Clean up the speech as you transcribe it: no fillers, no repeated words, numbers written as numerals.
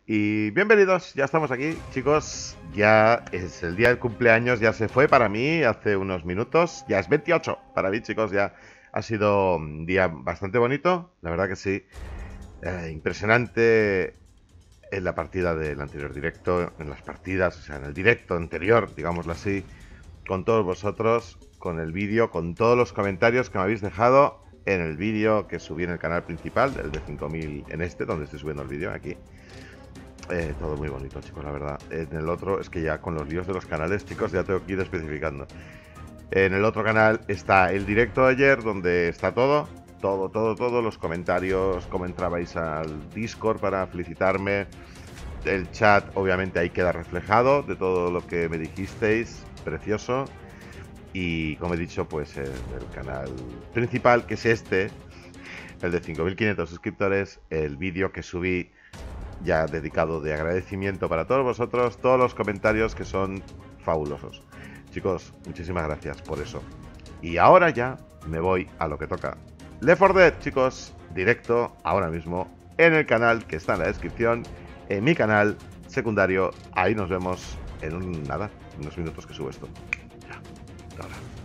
Y bienvenidos, ya estamos aquí, chicos. Ya es el día del cumpleaños, ya se fue para mí hace unos minutos. Ya es 28 para mí, chicos. Ya ha sido un día bastante bonito, la verdad que sí. Impresionante en la partida del anterior directo, en las partidas, o sea, en el directo anterior, digámoslo así, con todos vosotros, con el vídeo, con todos los comentarios que me habéis dejado en el vídeo que subí en el canal principal, el de 5000, en este, donde estoy subiendo el vídeo, aquí. Todo muy bonito, chicos, la verdad. En el otro, es que ya con los líos de los canales, chicos, ya tengo que ir especificando. En el otro canal está el directo de ayer, donde está todo. Todo, los comentarios, cómo entrabais al Discord para felicitarme. El chat, obviamente, ahí queda reflejado de todo lo que me dijisteis. Precioso. Y como he dicho, pues en el canal principal, que es este, el de 5500 suscriptores, el vídeo que subí ya dedicado de agradecimiento para todos vosotros, todos los comentarios que son fabulosos. Chicos, muchísimas gracias por eso. Y ahora ya me voy a lo que toca. Left 4 Dead, chicos, directo ahora mismo en el canal que está en la descripción, en mi canal secundario. Ahí nos vemos en nada, unos minutos que subo esto. Ya, hasta ahora.